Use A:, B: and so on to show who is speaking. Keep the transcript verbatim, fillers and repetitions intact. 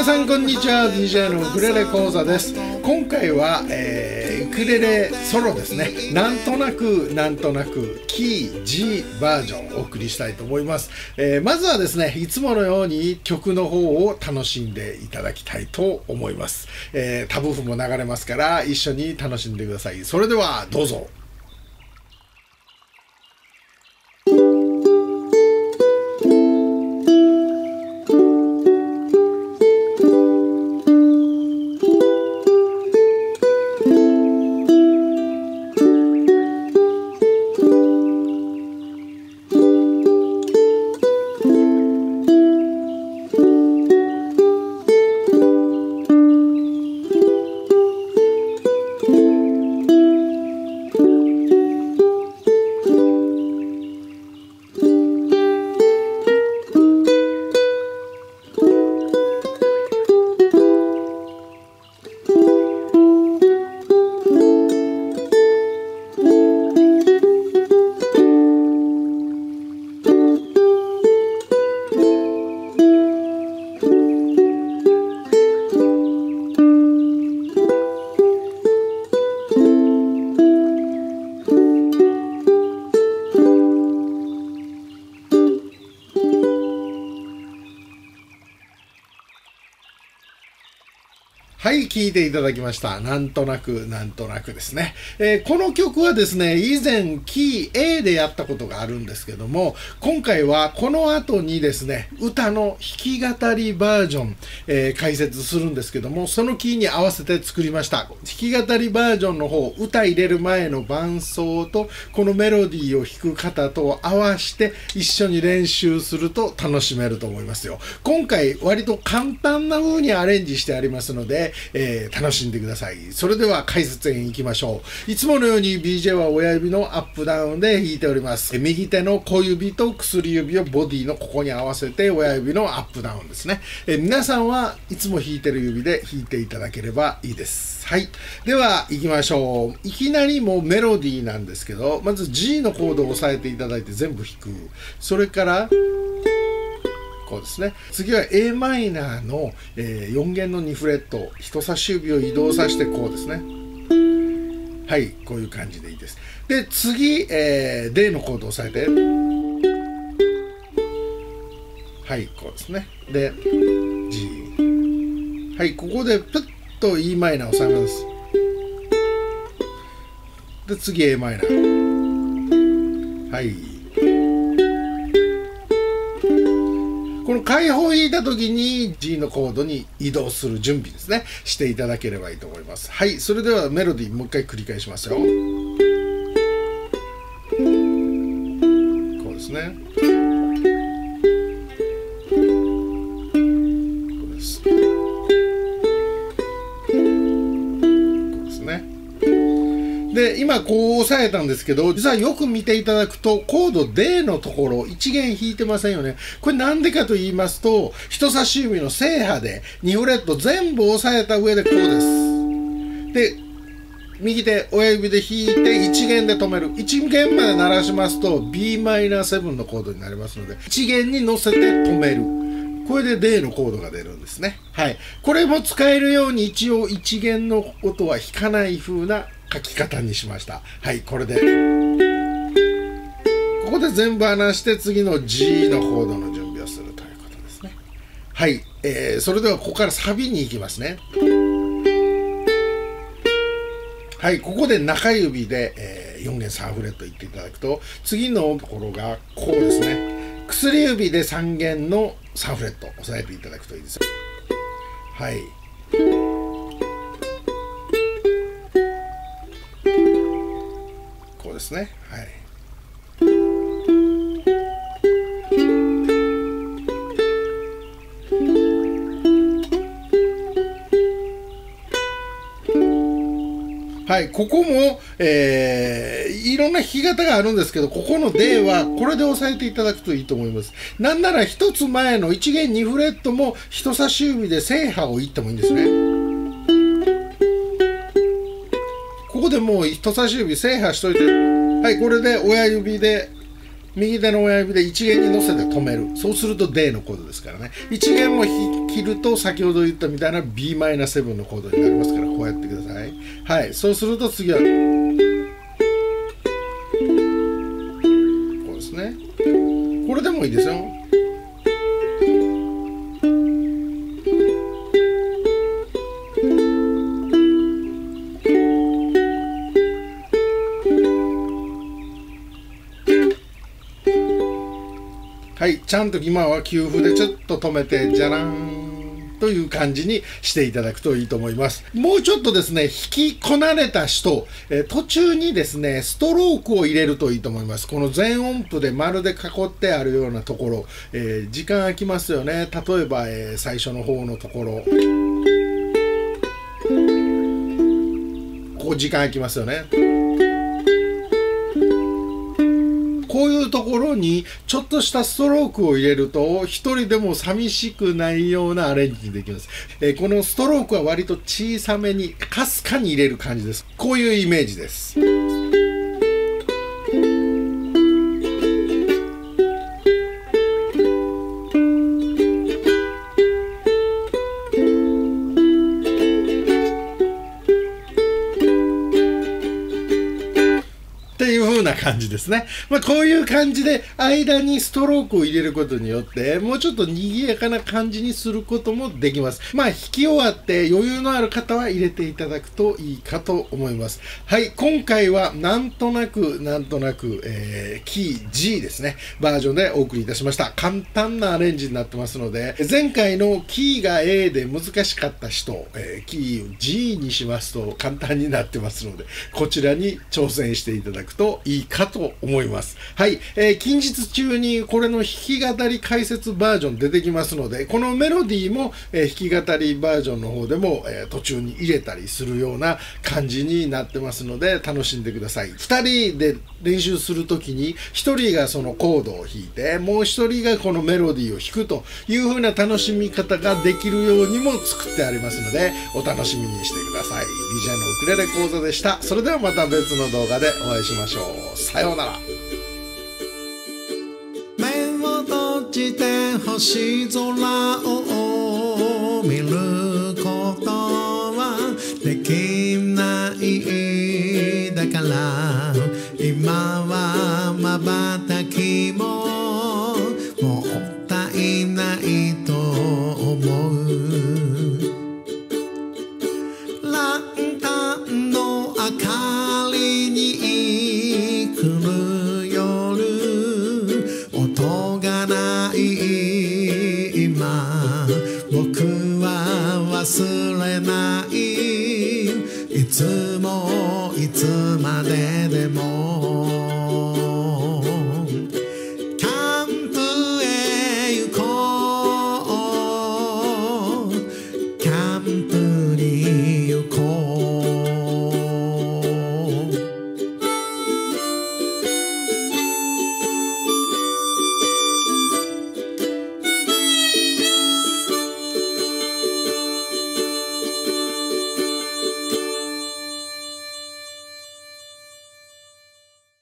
A: 皆さんこんにちは。 ディージェー のウクレレ講座です。今回は、えー、ウクレレソロですね。なんとなくなんとなくキー G バージョンをお送りしたいと思います。えー、まずはですね、いつものように曲の方を楽しんでいただきたいと思います。えー、タブ譜も流れますから一緒に楽しんでください。それではどうぞ。はい、聴いていただきました。なんとなく、なんとなくですね。えー、この曲はですね、以前キー A でやったことがあるんですけども、今回はこの後にですね、歌の弾き語りバージョン、えー、解説するんですけども、そのキーに合わせて作りました。弾き語りバージョンの方、歌入れる前の伴奏と、このメロディーを弾く方と合わせて一緒に練習すると楽しめると思いますよ。今回割と簡単な風にアレンジしてありますので、えー、楽しんでください。それでは解説へ行きましょう。いつものように ビージェー は親指のアップダウンで弾いております。右手の小指と薬指をボディのここに合わせて親指のアップダウンですね。えー、皆さんはいつも弾いてる指で弾いていただければいいです。はい。では行きましょう。いきなりもうメロディーなんですけど、まず G のコードを押さえていただいて全部弾く。それからこうですね。次は エーマイナーの、えー、よん弦のにフレット、人差し指を移動させてこうですね。はい、こういう感じでいいです。で、次、えー、D のコードを押さえて。はい、こうですね。で、G。はい、ここでプッと イーマイナーを押さえます。で、次 エーマイナー。はい。この開放を弾いた時に G のコードに移動する準備ですね。していただければいいと思います。はい。それではメロディーもう一回繰り返しますよ。こうですね。こうです。こうですね。で、今こう押さえたんですけど、実はよく見ていただくと、コード D のところ、いち弦弾いてませんよね。これなんでかと言いますと、人差し指の正波でにフレット全部押さえた上でこうです。で、右手、親指で弾いていち弦で止める。いち弦まで鳴らしますと ビーマイナーセブン のコードになりますので、いち弦に乗せて止める。これで D のコードが出るんですね。はい。これも使えるように一応いち弦の音は弾かない風な書き方にしました。はい、これで。ここで全部離して次の G のコードの準備をするということですね。はい、えー、それではここからサビに行きますね。はい、ここで中指で、えー、よん弦さんフレットいっていただくと、次のところがこうですね。薬指でさん弦のさんフレット押さえていただくといいです。はい。こうですね。はい。はい、ここも、えー、いろんな弾き方があるんですけど、ここの D はこれで押さえていただくといいと思います。なんなら一つ前のいち弦にフレットも人差し指で正波をいってもいいんですね。ここでもう人差し指制覇しといて、はい、これで親指で右手の親指でいち弦に乗せて止める。そうすると D のコードですからね。いち弦も切ると先ほど言ったみたいな ビーマイナーセブン のコードになりますから、こうやってください。はい、そうすると次はこうですね。これでもいいですよ。はい、ちゃんと今は休符でちょっと止めて、じゃらんという感じにしていただくといいと思います。もうちょっとですね、弾きこなれた人、えー、途中にですね、ストロークを入れるといいと思います。この全音符で丸で囲ってあるようなところ、えー、時間空きますよね。例えば、えー、最初の方のところ。ここ時間空きますよね。こういうところにちょっとしたストロークを入れると一人でも寂しくないようなアレンジにできます。えー、このストロークは割と小さめにかすかに入れる感じです。こういうイメージです。っていう風な感じですね。まあ、こういう感じで間にストロークを入れることによってもうちょっと賑やかな感じにすることもできます。まあ弾き終わって余裕のある方は入れていただくといいかと思います。はい、今回はなんとなくなんとなく、えー、キー G ですねバージョンでお送りいたしました。簡単なアレンジになってますので、前回のキーが A で難しかった人、えー、キーを G にしますと簡単になってますので、こちらに挑戦していただくといいかと思います。はい、えー、近日中にこれの弾き語り解説バージョン出てきますので、このメロディーも、えー、弾き語りバージョンの方でも、えー、途中に入れたりするような感じになってますので楽しんでください。ふたりで練習するときにひとりがそのコードを弾いてもうひとりがこのメロディーを弾くという風な楽しみ方ができるようにも作ってありますのでお楽しみにしてください。 ディージェー のウクレレ講座でした。それではまた別の動画でお会いしましょう。さようなら。
B: 目を閉じて星空を見ることはできないだから今は瞬きももったいないと思う。ランタンの明かりに来る夜、音がない今僕は忘れない。いつもいつまででも